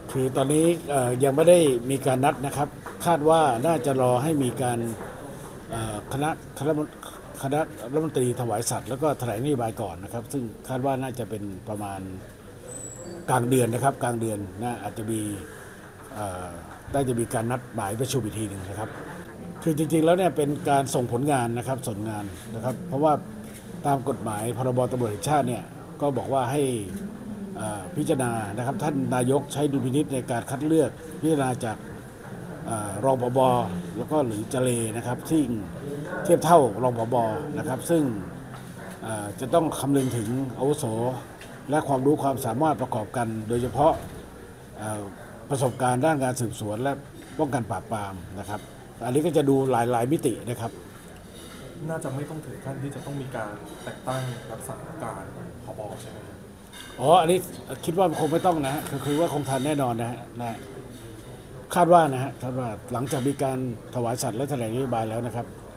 คือตอนนี้ยังไม่ได้มีการนัดนะครับคาดว่าน่าจะรอให้มีการคณะคณะรัฐมนตรีถวายสัตย์แล้วก็แถลงนโยบายก่อนนะครับซึ่งคาดว่าน่าจะเป็นประมาณกลางเดือนนะครับกลางเดือนนะอาจจะมีได้จะมีการนัดหมายประชุมอีกทีหนึ่งนะครับคือจริงๆแล้วเนี่ยเป็นการส่งผลงานนะครับส่งงานนะครับเพราะว่าตามกฎหมายพรบตำรวจแห่งชาติเนี่ยก็บอกว่าให้พิจารณานะครับท่านนายกใช้ดุลพินิจในการคัดเลือกพิจารณาจากรองผบแล้วก็หรือเจเลนะครับที่เทียบเท่ารองผบนะครับซึ่งจะต้องคำนึงถึงอาวุโสและความรู้ความสามารถประกอบกันโดยเฉพาะประสบการณ์ด้านการสืบสวนและป้องกันปราบปรามนะครับอันนี้ก็จะดูหลายมิตินะครับน่าจะไม่ต้องถึงขั้นที่จะต้องมีการแต่งตั้งรักษาการผบใช่ไหมครับอ๋ออันนี้คิดว่าคงไม่ต้องนะฮะคือว่าคงทันแน่นอนนะฮะคาดว่านะฮะคาดว่าหลังจากมีการถวายสัตย์และแถลงนโยบายแล้วนะครับ